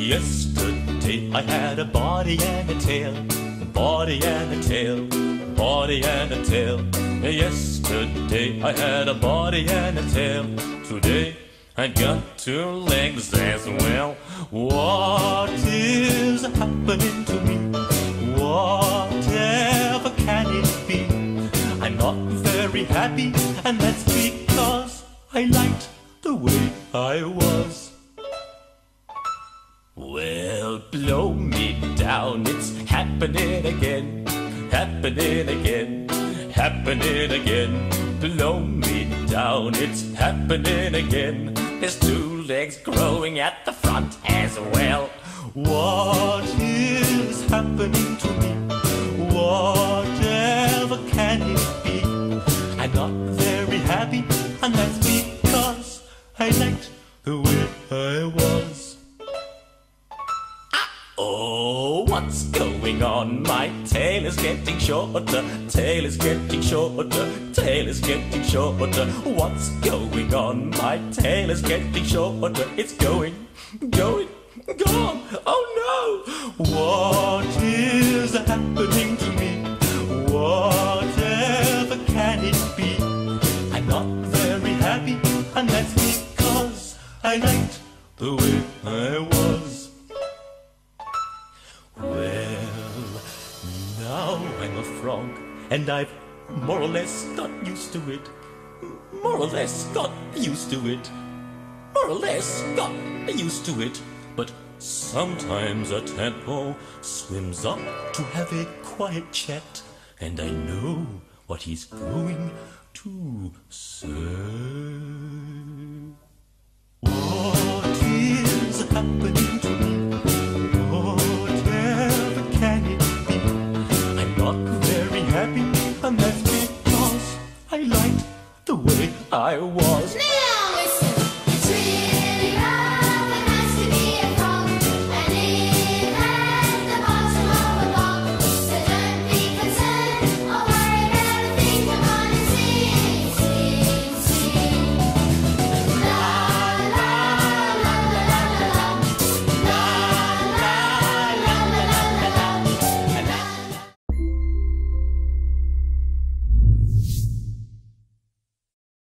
Yesterday I had a body and a tail, body and a tail, body and a tail. Yesterday I had a body and a tail. Today I got two legs as well. What is happening to me? Whatever can it be? I'm not very happy, and that's because I liked the way I was. Well, blow me down, it's happening again, happening again, happening again. Blow me down, it's happening again. There's two legs growing at the front as well. What is happening to me? Whatever can it be? I'm not very happy, and that's because I liked the way I was. Oh, what's going on? My tail is getting shorter, tail is getting shorter, tail is getting shorter. What's going on? My tail is getting shorter. It's going, gone. Oh no! What is happening to me? Whatever can it be? I'm not very happy, and that's because I liked the way I was. Well, now I'm a frog, and I've more or less got used to it. More or less got used to it. More or less got used to it. But sometimes a tadpole swims up to have a quiet chat, and I know what he's going to say. What is happening to me? Happy, and that's because I liked the way I was.